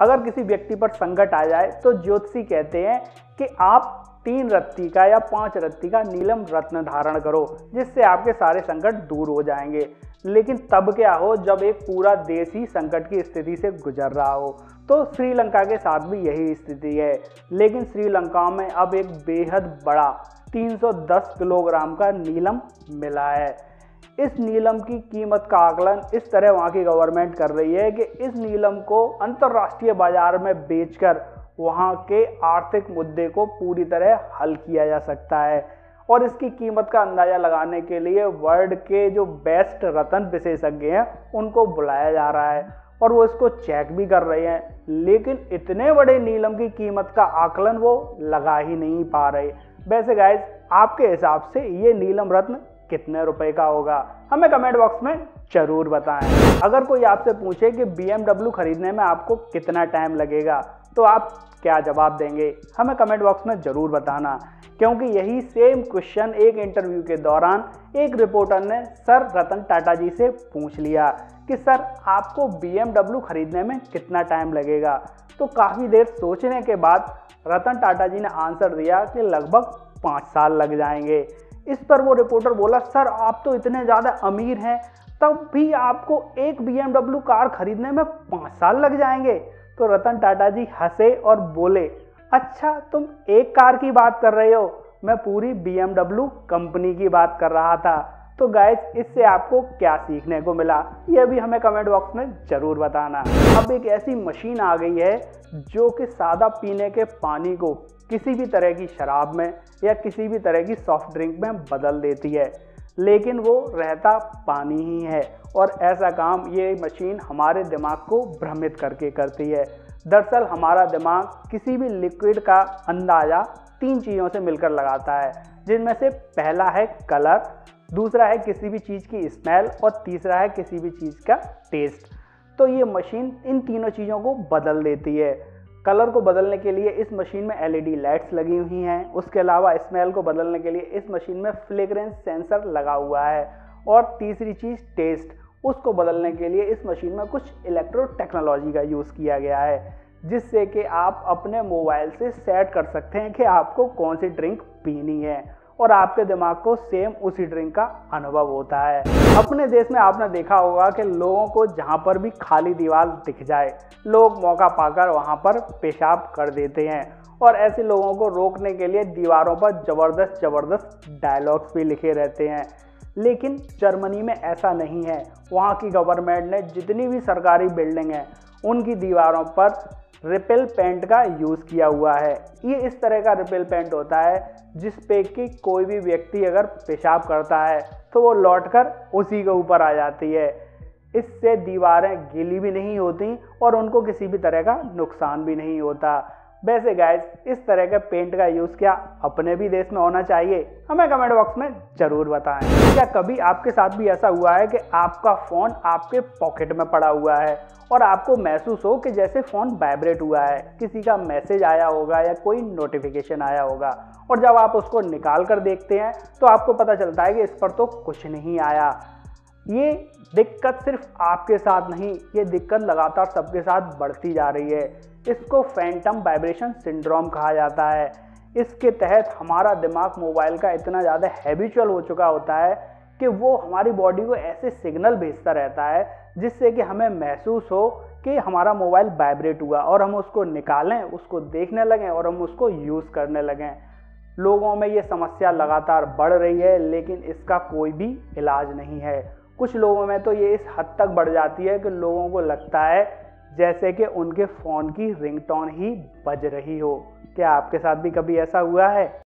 अगर किसी व्यक्ति पर संकट आ जाए तो ज्योतिषी कहते हैं कि आप 3 रत्ती का या 5 रत्ती का नीलम रत्न धारण करो, जिससे आपके सारे संकट दूर हो जाएंगे। लेकिन तब क्या हो जब एक पूरा देश ही संकट की स्थिति से गुजर रहा हो। तो श्रीलंका के साथ भी यही स्थिति है, लेकिन श्रीलंका में अब एक बेहद बड़ा 310 किलोग्राम का नीलम मिला है। इस नीलम की कीमत का आकलन इस तरह वहाँ की गवर्नमेंट कर रही है कि इस नीलम को अंतर्राष्ट्रीय बाजार में बेचकर वहाँ के आर्थिक मुद्दे को पूरी तरह हल किया जा सकता है। और इसकी कीमत का अंदाज़ा लगाने के लिए वर्ल्ड के जो बेस्ट रत्न विशेषज्ञ हैं उनको बुलाया जा रहा है और वो इसको चेक भी कर रहे हैं, लेकिन इतने बड़े नीलम की कीमत का आकलन वो लगा ही नहीं पा रहे। वैसे गाइस, आपके हिसाब से ये नीलम रत्न कितने रुपए का होगा? हमें कमेंट बॉक्स में जरूर बताएं। अगर कोई आपसे पूछे कि BMW खरीदने में आपको कितना टाइम लगेगा, तो आप क्या जवाब देंगे? हमें कमेंट बॉक्स में ज़रूर बताना, क्योंकि यही सेम क्वेश्चन एक इंटरव्यू के दौरान एक रिपोर्टर ने सर रतन टाटा जी से पूछ लिया कि सर आपको BMW खरीदने में कितना टाइम लगेगा। तो काफ़ी देर सोचने के बाद रतन टाटा जी ने आंसर दिया कि लगभग 5 साल लग जाएंगे। इस पर वो रिपोर्टर बोला, सर आप तो इतने ज़्यादा अमीर हैं, तब भी आपको एक BMW कार खरीदने में 5 साल लग जाएंगे। तो रतन टाटा जी हंसे और बोले, अच्छा तुम एक कार की बात कर रहे हो, मैं पूरी BMW कंपनी की बात कर रहा था। तो गाइस, इससे आपको क्या सीखने को मिला, यह भी हमें कमेंट बॉक्स में ज़रूर बताना। अब एक ऐसी मशीन आ गई है जो कि सादा पीने के पानी को किसी भी तरह की शराब में या किसी भी तरह की सॉफ्ट ड्रिंक में बदल देती है, लेकिन वो रहता पानी ही है। और ऐसा काम ये मशीन हमारे दिमाग को भ्रमित करके करती है। दरअसल हमारा दिमाग किसी भी लिक्विड का अंदाज़ा 3 चीज़ों से मिलकर लगाता है, जिनमें से पहला है कलर, दूसरा है किसी भी चीज़ की स्मेल और तीसरा है किसी भी चीज़ का टेस्ट। तो ये मशीन इन तीनों चीज़ों को बदल देती है। कलर को बदलने के लिए इस मशीन में LED लाइट्स लगी हुई हैं। उसके अलावा स्मेल को बदलने के लिए इस मशीन में फ्रेग्रेंस सेंसर लगा हुआ है। और तीसरी चीज़ टेस्ट, उसको बदलने के लिए इस मशीन में कुछ इलेक्ट्रो टेक्नोलॉजी का यूज़ किया गया है, जिससे कि आप अपने मोबाइल से सेट कर सकते हैं कि आपको कौन सी ड्रिंक पीनी है और आपके दिमाग को सेम उसी ड्रिंक का अनुभव होता है। अपने देश में आपने देखा होगा कि लोगों को जहाँ पर भी खाली दीवार दिख जाए, लोग मौका पाकर वहाँ पर पेशाब कर देते हैं। और ऐसे लोगों को रोकने के लिए दीवारों पर ज़बरदस्त डायलॉग्स भी लिखे रहते हैं। लेकिन जर्मनी में ऐसा नहीं है। वहाँ की गवर्नमेंट ने जितनी भी सरकारी बिल्डिंग हैं उनकी दीवारों पर रिपेल पेंट का यूज़ किया हुआ है। ये इस तरह का रिपेल पेंट होता है जिस पे कि कोई भी व्यक्ति अगर पेशाब करता है तो वो लौटकर उसी के ऊपर आ जाती है। इससे दीवारें गीली भी नहीं होती और उनको किसी भी तरह का नुकसान भी नहीं होता। वैसे गाइस, इस तरह के पेंट का यूज़ क्या अपने भी देश में होना चाहिए? हमें कमेंट बॉक्स में ज़रूर बताएं। क्या कभी आपके साथ भी ऐसा हुआ है कि आपका फ़ोन आपके पॉकेट में पड़ा हुआ है और आपको महसूस हो कि जैसे फ़ोन वाइब्रेट हुआ है, किसी का मैसेज आया होगा या कोई नोटिफिकेशन आया होगा, और जब आप उसको निकाल कर देखते हैं तो आपको पता चलता है कि इस पर तो कुछ नहीं आया। ये दिक्कत सिर्फ आपके साथ नहीं, ये दिक्कत लगातार सबके साथ बढ़ती जा रही है। इसको फैंटम वाइब्रेशन सिंड्रोम कहा जाता है। इसके तहत हमारा दिमाग मोबाइल का इतना ज़्यादा हैबिचुअल हो चुका होता है कि वो हमारी बॉडी को ऐसे सिग्नल भेजता रहता है जिससे कि हमें महसूस हो कि हमारा मोबाइल वाइब्रेट हुआ और हम उसको निकालें, उसको देखने लगें और हम उसको यूज़ करने लगें। लोगों में ये समस्या लगातार बढ़ रही है, लेकिन इसका कोई भी इलाज नहीं है। कुछ लोगों में तो ये इस हद तक बढ़ जाती है कि लोगों को लगता है जैसे कि उनके फ़ोन की रिंगटोन ही बज रही हो। क्या आपके साथ भी कभी ऐसा हुआ है?